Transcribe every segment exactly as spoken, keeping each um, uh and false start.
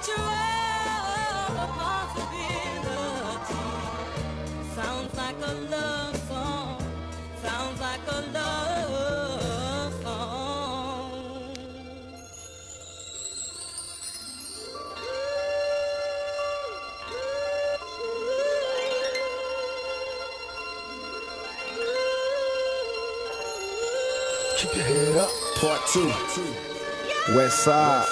world of possibility. Sounds like a love song. Sounds like a love song. Keep your head up. Part two. West Side.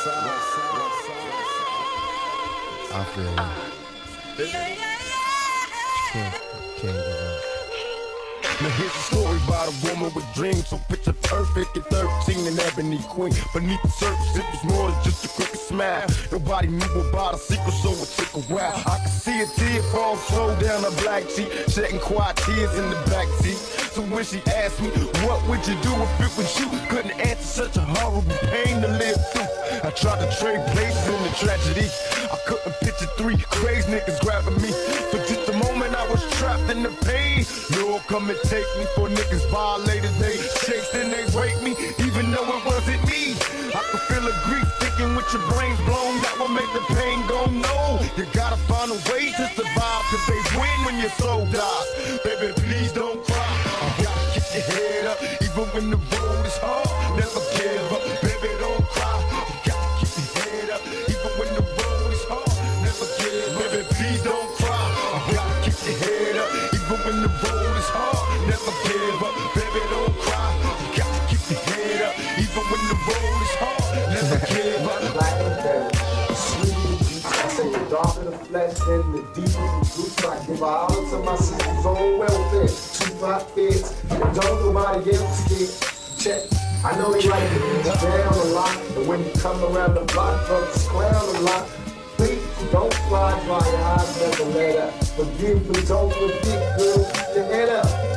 I feel it. Can't, can't give up. Now here's a story about a woman with dreams, so picture perfect at thirteen, an ebony queen. Beneath the surface, it was more than just a crooked smile. Nobody knew about a secret, so it took a while. I could see a tear fall slow down her black cheek, shedding quiet tears in the back seat. So when she asked me, what would you do if it was you? Couldn't answer such a horrible pain to live through. I tried to trade places in the tragedy. I couldn't picture three crazy niggas grabbing me. For just a moment I was trapped in the pain. Lord, come and take me for niggas violated. They chased and they raped me, even though it wasn't me. I could feel the grief thinking with your brains blown. That will make the pain go no. You gotta find a way to survive, cause they win when your soul dies. Baby, please don't cry. You gotta keep your head up, even when the road is hard. Never give up, baby, don't cry. You gotta keep your head up, even when the road is hard. Never give up, baby, please don't cry. You gotta keep your head up, even when the road is hard. Never give up, baby, don't cry. You gotta keep your head up, even when the road is hard. Never give up. Black and dead, sweet. I say the darker the flesh, then the deeper the roots. I give all to my sister's own welfare. Tupac fits, and don't nobody else get check. I know they like to get down a lot, and when you come around the block, folks clown a lot. Please don't cry, dry your eyes, never let up. Forgive, but don't forget, girl, keep your head up.